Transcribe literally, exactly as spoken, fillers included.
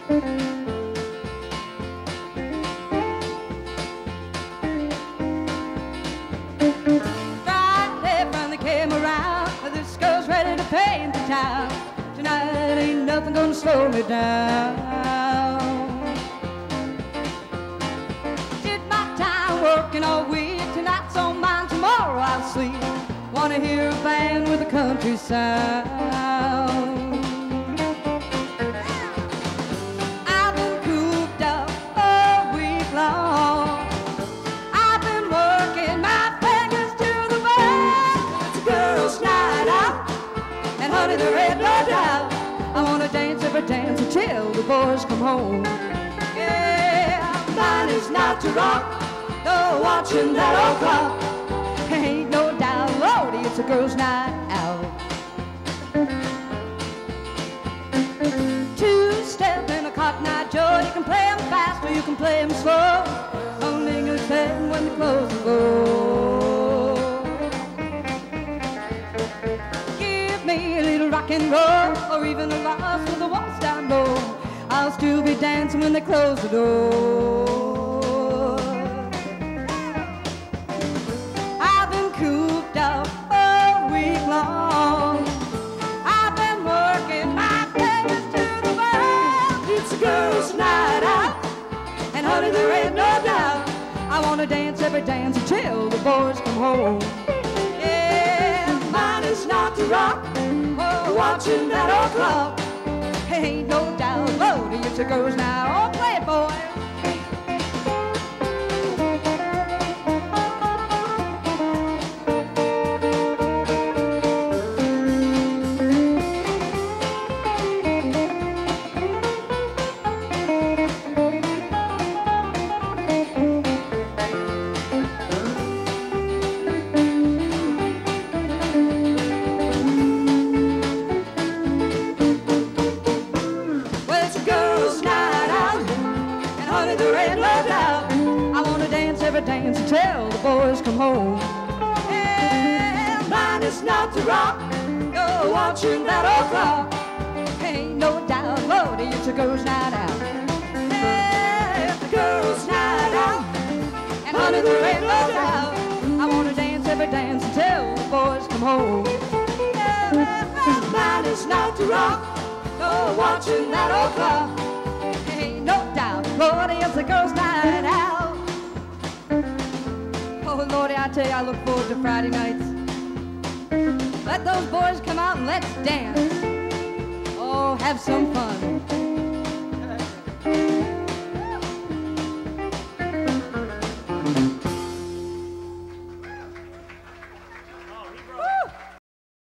Friday finally came around. This girl's ready to paint the town. Tonight ain't nothing gonna slow me down. Did my time working all week. Tonight's on mine, tomorrow I'll sleep. Wanna hear a band with a country sound. I've been cooped up all week long. I've been working my fingers to the bone. It's a girl's night out, and honey, there ain't no doubt. I wanna dance every dance until the boys come home. Yeah, mine is not to rock, no watching that old clock. Ain't no doubt, Lordy, it's a girl's night out. Two-step in a Cotton Eye Joe, you can play 'em fast or you can play 'em slow. Only good thing when the clothes go. Give me a little rock and roll, or even a waltz with a waltz down low. I'll still be dancing when they close the door. I've been cooped up all week long. I've been working my fingers to the bone. It's a girl's night out, and honey, there ain't no doubt. I wanna dance every dance until the boys come home. Yeah, mine is not to rock, or watching that old clock. Ain't no doubt, Lordy, it's a girl's night. Oh, play it, boy. Dance until the boys come home. Yeah, mine is not to rock, no watching that old clock. Ain't no doubt, Lordy, it's a girl's night out. Yeah, it's a girl's night out, and honey, there ain't no doubt. I wanna dance every dance until the boys come home. Yeah, mine is not to rock, no watching that old clock. Ain't no doubt, Lordy, it's a girl's night out. Oh, Lordy, I tell you, I look forward to Friday nights. Let those boys come out and let's dance. Oh, have some fun.